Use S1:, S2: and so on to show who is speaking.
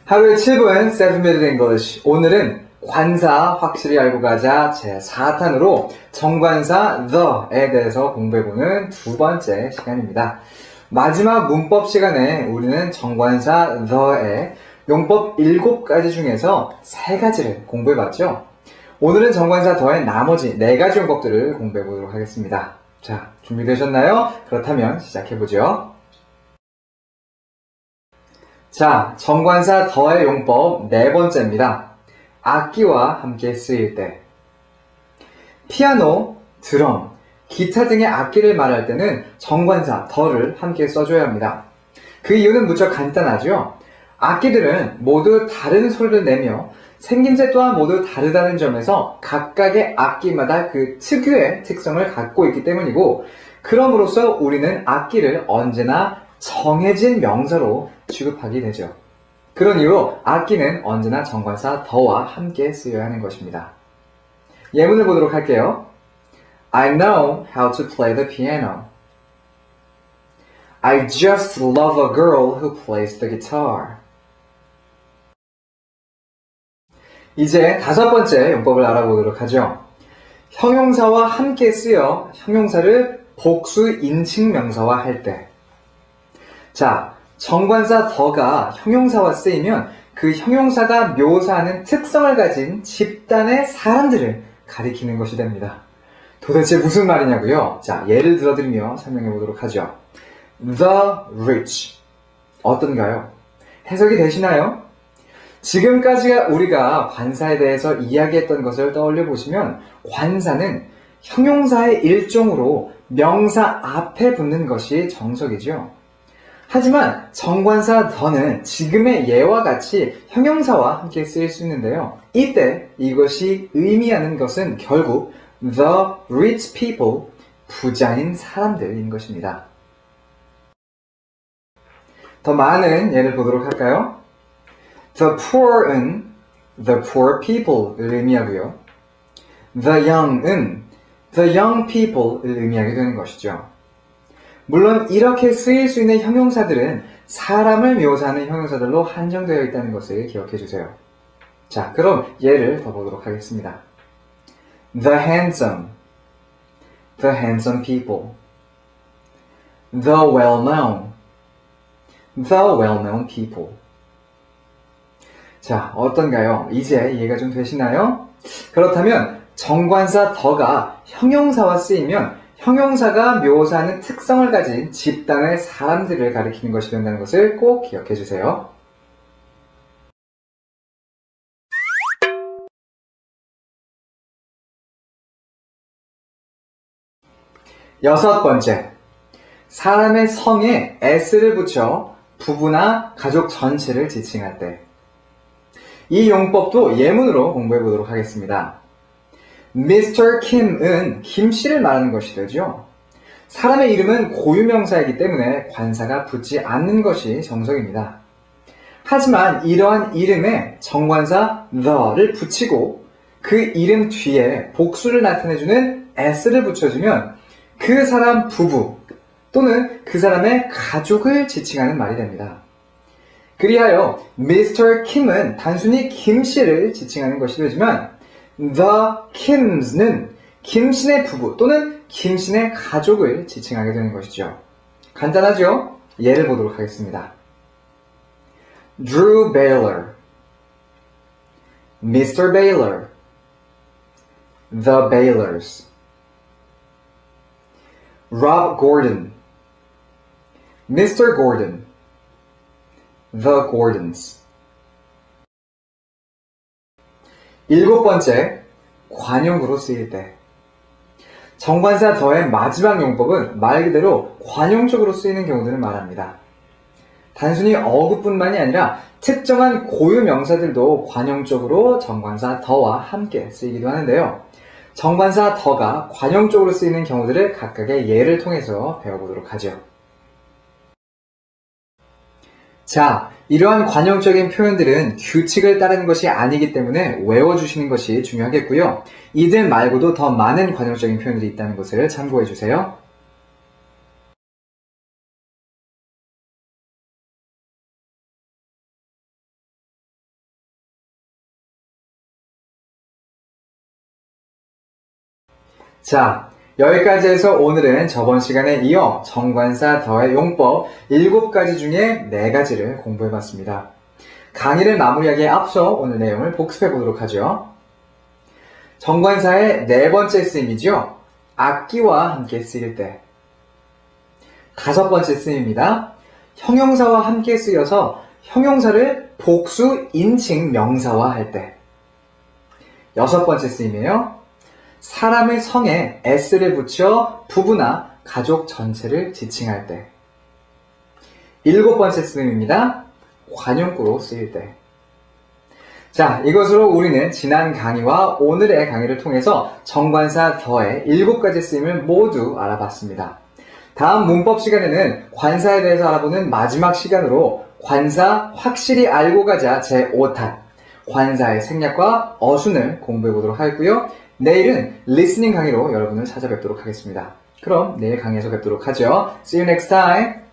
S1: 하루에 7분 7minute English. 오늘은 관사 확실히 알고 가자 제4탄으로 정관사 the에 대해서 공부해보는 두 번째 시간입니다. 마지막 문법 시간에 우리는 정관사 the의 용법 7가지 중에서 3가지를 공부해봤죠. 오늘은 정관사 the의 나머지 4가지 용법들을 공부해보도록 하겠습니다. 자, 준비되셨나요? 그렇다면 시작해보죠. 자, 정관사 the의 용법 4번째입니다. 악기와 함께 쓰일 때. 피아노, 드럼, 기타 등의 악기를 말할 때는 정관사 the를 함께 써줘야 합니다. 그 이유는 무척 간단하죠. 악기들은 모두 다른 소리를 내며 생김새 또한 모두 다르다는 점에서 각각의 악기마다 그 특유의 특성을 갖고 있기 때문이고, 그럼으로써 우리는 악기를 언제나 정해진 명사로 취급하게 되죠. 그런 이유로 악기는 언제나 정관사 the와 함께 쓰여야 하는 것입니다. 예문을 보도록 할게요. I know how to play the piano. I just love a girl who plays the guitar. 이제 5번째 용법을 알아보도록 하죠. 형용사와 함께 쓰여 형용사를 복수 인칭 명사화 할 때. 자, 정관사 the가 형용사와 쓰이면 그 형용사가 묘사하는 특성을 가진 집단의 사람들을 가리키는 것이 됩니다. 도대체 무슨 말이냐고요? 자, 예를 들어드리며 설명해 보도록 하죠. The rich. 어떤가요? 해석이 되시나요? 지금까지 우리가 관사에 대해서 이야기했던 것을 떠올려 보시면 관사는 형용사의 일종으로 명사 앞에 붙는 것이 정석이죠. 하지만 정관사 the는 지금의 예와 같이 형용사와 함께 쓰일 수 있는데요. 이때 이것이 의미하는 것은 결국 the rich people, 부자인 사람들인 것입니다. 더 많은 예를 보도록 할까요? The poor은 the poor people을 의미하고요. The young은 the young people을 의미하게 되는 것이죠. 물론 이렇게 쓰일 수 있는 형용사들은 사람을 묘사하는 형용사들로 한정되어 있다는 것을 기억해 주세요. 자, 그럼 예를 더 보도록 하겠습니다. The handsome people. The well-known people. 자, 어떤가요? 이제 이해가 좀 되시나요? 그렇다면 정관사 the가 형용사와 쓰이면 형용사가 묘사하는 특성을 가진 집단의 사람들을 가리키는 것이 된다는 것을 꼭 기억해 주세요. 여섯 번째, 사람의 성에 s를 붙여 부부나 가족 전체를 지칭할 때. 이 용법도 예문으로 공부해 보도록 하겠습니다. Mr. Kim은 김씨를 말하는 것이 되죠. 사람의 이름은 고유명사이기 때문에 관사가 붙지 않는 것이 정석입니다. 하지만 이러한 이름에 정관사 the를 붙이고 그 이름 뒤에 복수를 나타내주는 s를 붙여주면 그 사람 부부 또는 그 사람의 가족을 지칭하는 말이 됩니다. 그리하여 Mr. Kim은 단순히 김씨를 지칭하는 것이 되지만 The Kims는 김신의 부부 또는 김신의 가족을 지칭하게 되는 것이죠. 간단하죠? 예를 보도록 하겠습니다. Drew Baylor, Mr. Baylor, The Baylors. Rob Gordon, Mr. Gordon, The Gordons. 7번째, 관용구로 쓰일 때. 정관사 the의 마지막 용법은 말 그대로 관용적으로 쓰이는 경우들을 말합니다. 단순히 어구뿐만이 아니라 특정한 고유 명사들도 관용적으로 정관사 the와 함께 쓰이기도 하는데요. 정관사 the가 관용적으로 쓰이는 경우들을 각각의 예를 통해서 배워보도록 하죠. 자, 이러한 관용적인 표현들은 규칙을 따르는 것이 아니기 때문에 외워주시는 것이 중요하겠고요. 이들 말고도 더 많은 관용적인 표현들이 있다는 것을 참고해 주세요. 자, 여기까지 해서 오늘은 저번 시간에 이어 정관사 더의 용법 7가지 중에 4가지를 공부해봤습니다. 강의를 마무리하기에 앞서 오늘 내용을 복습해보도록 하죠. 정관사의 4번째 쓰임이죠. 악기와 함께 쓰일 때. 5번째 쓰임입니다. 형용사와 함께 쓰여서 형용사를 복수 인칭 명사화할 때. 6번째 쓰임이에요. 사람의 성에 s를 붙여 부부나 가족 전체를 지칭할 때. 7번째 쓰임입니다. 관용구로 쓰일 때. 자, 이것으로 우리는 지난 강의와 오늘의 강의를 통해서 정관사 더의 7가지 쓰임을 모두 알아봤습니다. 다음 문법 시간에는 관사에 대해서 알아보는 마지막 시간으로 관사 확실히 알고 가자 제5탄 관사의 생략과 어순을 공부해 보도록 하겠고요. 내일은 리스닝 강의로 여러분을 찾아뵙도록 하겠습니다. 그럼 내일 강의에서 뵙도록 하죠. See you next time!